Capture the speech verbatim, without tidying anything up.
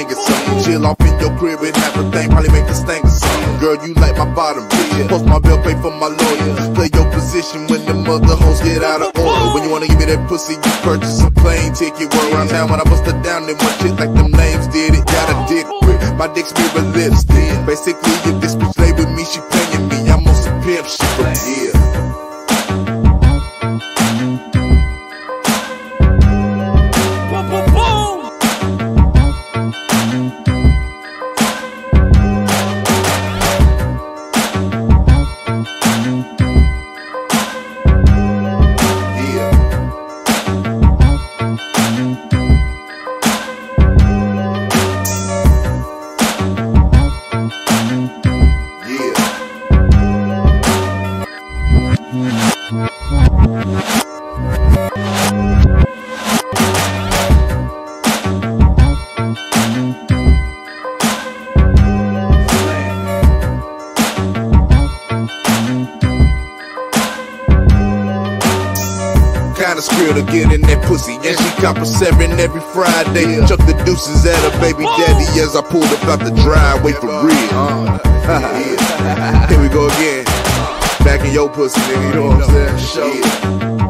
banging something. Chill off in your crib and have a thing, probably make a stank or something. Girl, you like my bottom, bitch. Post my bill, pay for my lawyer. Play your position when the mother hoes get out of order. When you wanna give me that pussy, you purchase a plane ticket. Work around town when I bust her down, then one shit like them names did it. Got a dick quick, my dick's mirror lipstick. Basically, if this bitch lay with me, she paying me. I'm on some pimp shit, but yeah. Kinda scared to get in that pussy, and she cop a seven every Friday. Chuck the deuces at her baby daddy as I pulled up out the driveway for real. Uh, Here we go again, back in your pussy, nigga. You know what I'm saying? Show.